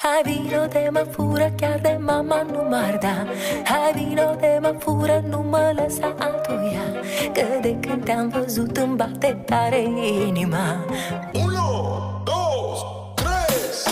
Hai vino de mă fură, chiar de mama nu m-ar da. Hai vino de mă fură, nu mă lăsa altuia, că de când te-am văzut îmi bate tare inima. 1, 2, 3.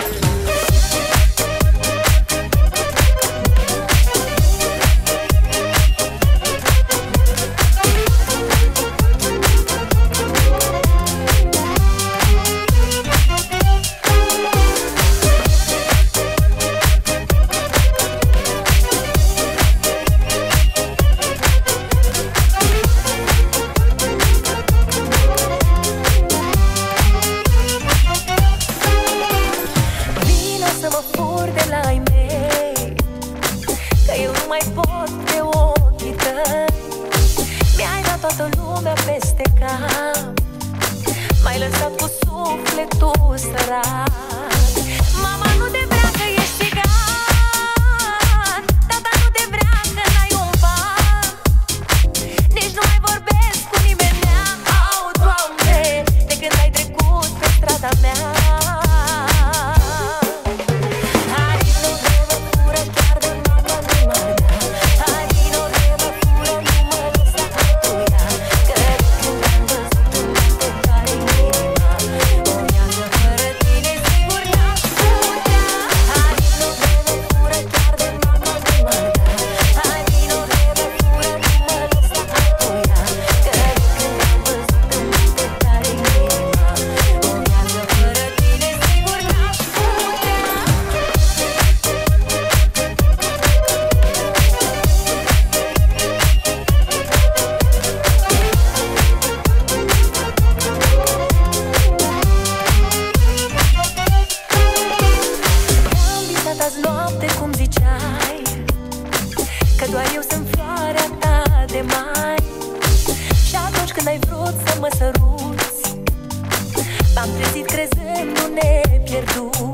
Toată lumea peste cap, m-ai lăsat cu sufletul sărat. Mama nu te vrea că ești țigan, tata nu te vrea că n-ai un ban, nici nu mai vorbesc cu nimeni. Au, Doamne, de când ai trecut pe strada mea. Noapte, cum ziceai, că doar eu sunt floarea ta de mai. Și atunci când ai vrut să mă săruți, m-am trezit crezând nu ne pierdut.